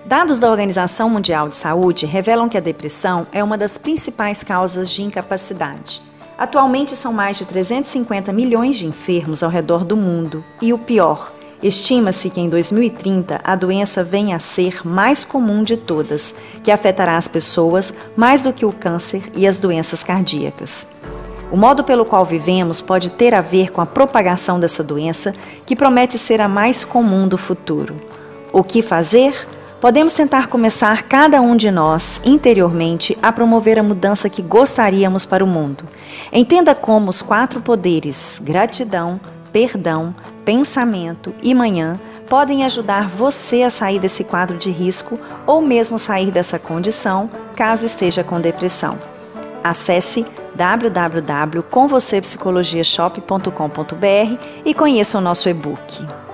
Dados da Organização Mundial de Saúde revelam que a depressão é uma das principais causas de incapacidade. Atualmente são mais de 350 milhões de enfermos ao redor do mundo e o pior, estima-se que em 2030 a doença venha a ser mais comum de todas, que afetará as pessoas mais do que o câncer e as doenças cardíacas. O modo pelo qual vivemos pode ter a ver com a propagação dessa doença, que promete ser a mais comum do futuro. O que fazer? Podemos tentar começar cada um de nós, interiormente, a promover a mudança que gostaríamos para o mundo. Entenda como os 4 poderes, gratidão, perdão, pensamento e manhã, podem ajudar você a sair desse quadro de risco ou mesmo sair dessa condição, caso esteja com depressão. Acesse www.comvocepsicologiashop.com.br e conheça o nosso e-book.